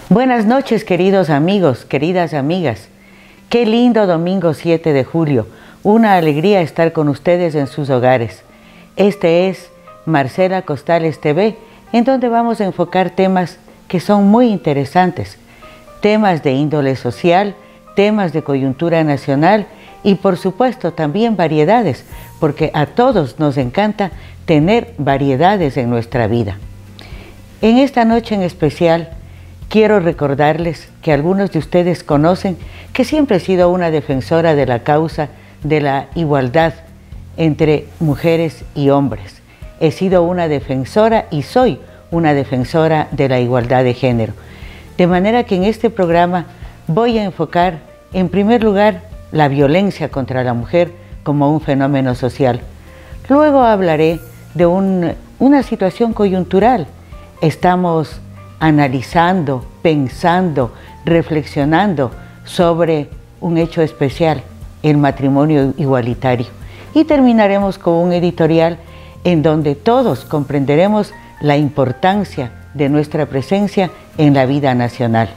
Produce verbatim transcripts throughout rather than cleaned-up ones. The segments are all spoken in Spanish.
Buenas noches, queridos amigos, queridas amigas. Qué lindo domingo siete de julio. Una alegría estar con ustedes en sus hogares. Este es Marcela Costales T V, en donde vamos a enfocar temas que son muy interesantes. Temas de índole social, temas de coyuntura nacional y por supuesto también variedades, porque a todos nos encanta tener variedades en nuestra vida. En esta noche en especial, quiero recordarles que algunos de ustedes conocen que siempre he sido una defensora de la causa de la igualdad entre mujeres y hombres. He sido una defensora y soy una defensora de la igualdad de género. De manera que en este programa voy a enfocar, en primer lugar, la violencia contra la mujer como un fenómeno social. Luego hablaré de un, una situación coyuntural. Estamos analizando, pensando, reflexionando sobre un hecho especial, el matrimonio igualitario. Y terminaremos con un editorial en donde todos comprenderemos la importancia de nuestra presencia en la vida nacional.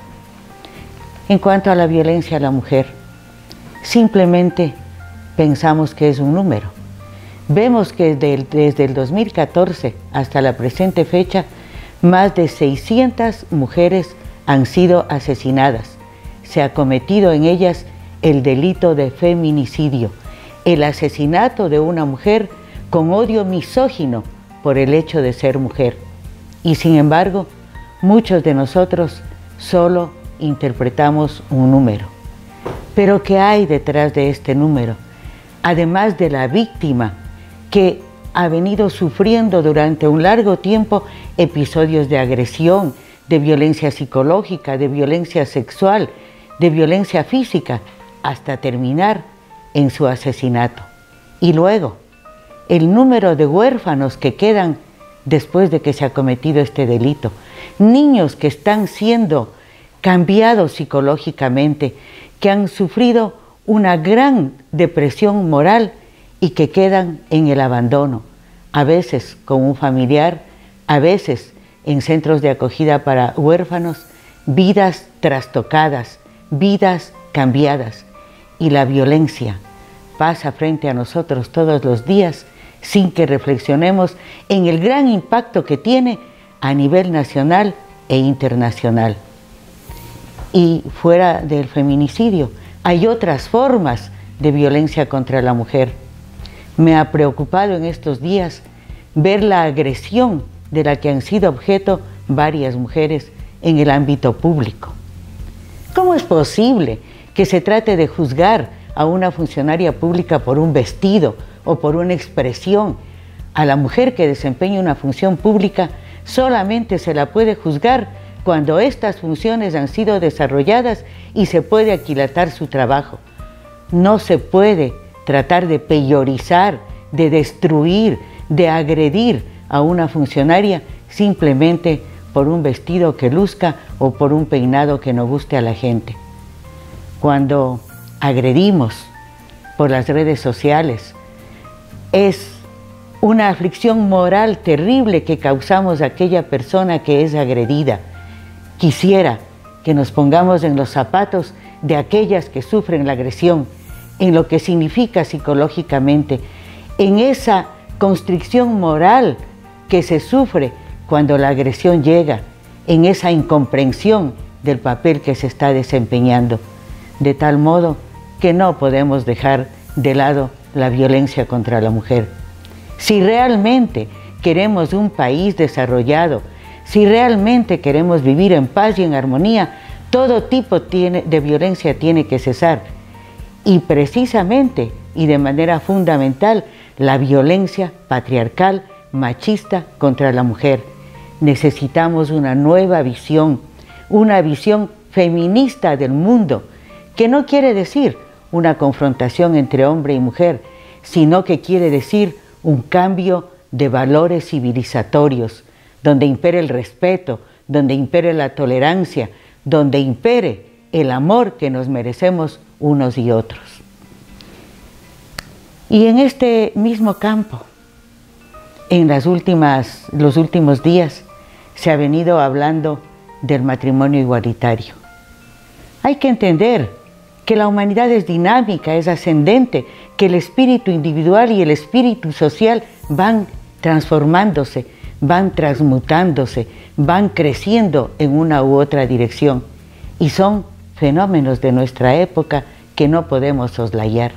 En cuanto a la violencia a la mujer, simplemente pensamos que es un número. Vemos que desde el, desde el dos mil catorce hasta la presente fecha, más de seiscientas mujeres han sido asesinadas. Se ha cometido en ellas el delito de feminicidio, el asesinato de una mujer con odio misógino por el hecho de ser mujer. Y sin embargo, muchos de nosotros solo interpretamos un número. Pero ¿qué hay detrás de este número? Además de la víctima que ha venido sufriendo durante un largo tiempo episodios de agresión, de violencia psicológica, de violencia sexual, de violencia física, hasta terminar en su asesinato. Y luego, el número de huérfanos que quedan después de que se ha cometido este delito, niños que están siendo cambiados psicológicamente, que han sufrido una gran depresión moral y que quedan en el abandono, a veces con un familiar, a veces en centros de acogida para huérfanos, vidas trastocadas, vidas cambiadas. Y la violencia pasa frente a nosotros todos los días sin que reflexionemos en el gran impacto que tiene a nivel nacional e internacional. Y fuera del feminicidio, hay otras formas de violencia contra la mujer. Me ha preocupado en estos días ver la agresión de la que han sido objeto varias mujeres en el ámbito público. ¿Cómo es posible que se trate de juzgar a una funcionaria pública por un vestido o por una expresión? A la mujer que desempeña una función pública solamente se la puede juzgar cuando estas funciones han sido desarrolladas y se puede aquilatar su trabajo. No se puede tratar de peyorizar, de destruir, de agredir a una funcionaria simplemente por un vestido que luzca o por un peinado que no guste a la gente. Cuando agredimos por las redes sociales, es una aflicción moral terrible que causamos a aquella persona que es agredida. Quisiera que nos pongamos en los zapatos de aquellas que sufren la agresión, en lo que significa psicológicamente, en esa constricción moral que se sufre cuando la agresión llega, en esa incomprensión del papel que se está desempeñando, de tal modo que no podemos dejar de lado la violencia contra la mujer. Si realmente queremos un país desarrollado, si realmente queremos vivir en paz y en armonía, todo tipo tiene, de violencia tiene que cesar. Y precisamente y de manera fundamental, la violencia patriarcal, machista contra la mujer. Necesitamos una nueva visión, una visión feminista del mundo, que no quiere decir una confrontación entre hombre y mujer, sino que quiere decir un cambio de valores civilizatorios, donde impere el respeto, donde impere la tolerancia, donde impere el amor que nos merecemos unos y otros. Y en este mismo campo, en las últimas, los últimos días, se ha venido hablando del matrimonio igualitario. Hay que entender que la humanidad es dinámica, es ascendente, que el espíritu individual y el espíritu social van transformándose, van transmutándose, van creciendo en una u otra dirección y son fenómenos de nuestra época que no podemos soslayar.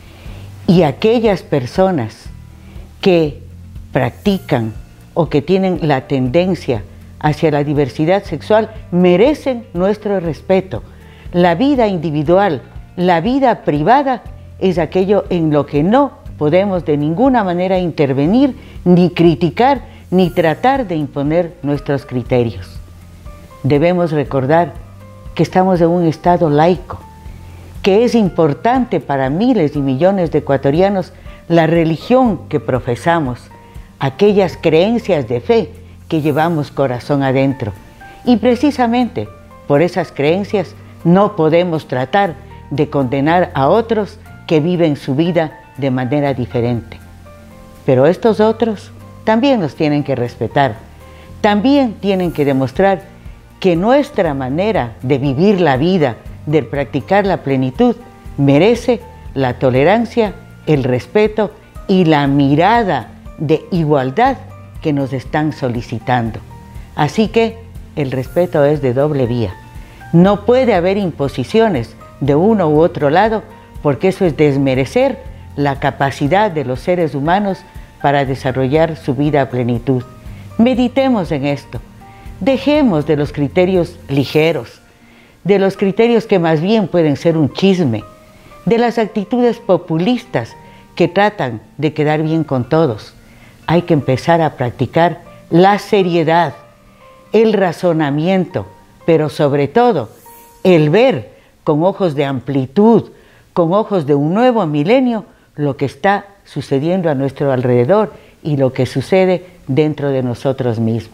Y aquellas personas que practican o que tienen la tendencia hacia la diversidad sexual merecen nuestro respeto. La vida individual, la vida privada es aquello en lo que no podemos de ninguna manera intervenir, ni criticar, ni tratar de imponer nuestros criterios. Debemos recordar que estamos en un estado laico, que es importante para miles y millones de ecuatorianos la religión que profesamos, aquellas creencias de fe que llevamos corazón adentro. Y precisamente por esas creencias no podemos tratar de condenar a otros que viven su vida de manera diferente. Pero estos otros también nos tienen que respetar, también tienen que demostrar que nuestra manera de vivir la vida, de practicar la plenitud, merece la tolerancia, el respeto y la mirada de igualdad que nos están solicitando. Así que el respeto es de doble vía. No puede haber imposiciones de uno u otro lado, porque eso es desmerecer la capacidad de los seres humanos para desarrollar su vida a plenitud. Meditemos en esto. Dejemos de los criterios ligeros, de los criterios que más bien pueden ser un chisme, de las actitudes populistas que tratan de quedar bien con todos. Hay que empezar a practicar la seriedad, el razonamiento, pero sobre todo el ver con ojos de amplitud, con ojos de un nuevo milenio, lo que está sucediendo a nuestro alrededor y lo que sucede dentro de nosotros mismos.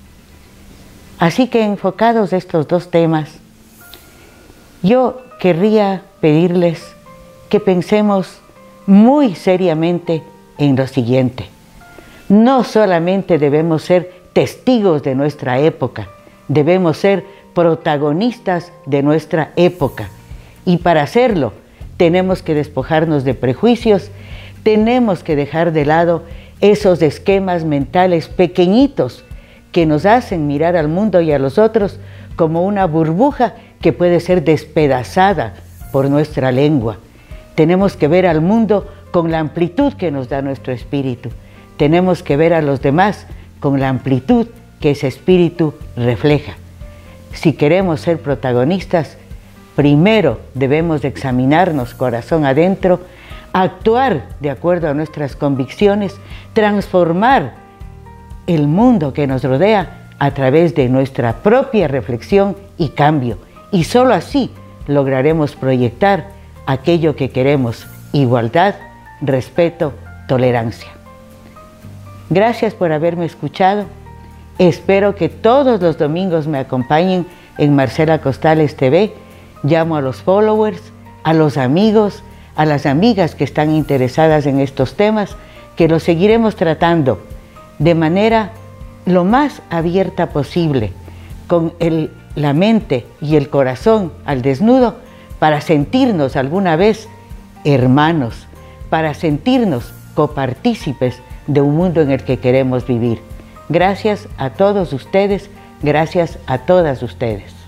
Así que enfocados estos dos temas, yo querría pedirles que pensemos muy seriamente en lo siguiente. No solamente debemos ser testigos de nuestra época, debemos ser protagonistas de nuestra época. Y para hacerlo, tenemos que despojarnos de prejuicios, tenemos que dejar de lado esos esquemas mentales pequeñitos que nos hacen mirar al mundo y a los otros como una burbuja que puede ser despedazada por nuestra lengua. Tenemos que ver al mundo con la amplitud que nos da nuestro espíritu. Tenemos que ver a los demás con la amplitud que ese espíritu refleja. Si queremos ser protagonistas, primero debemos de examinarnos corazón adentro, actuar de acuerdo a nuestras convicciones, transformar el mundo que nos rodea a través de nuestra propia reflexión y cambio. Y solo así lograremos proyectar aquello que queremos: igualdad, respeto, tolerancia. Gracias por haberme escuchado. Espero que todos los domingos me acompañen en Marcela Costales T V. Llamo a los followers, a los amigos, a las amigas que están interesadas en estos temas, que los seguiremos tratando de manera lo más abierta posible, con el, la mente y el corazón al desnudo, para sentirnos alguna vez hermanos, para sentirnos copartícipes de un mundo en el que queremos vivir. Gracias a todos ustedes, gracias a todas ustedes.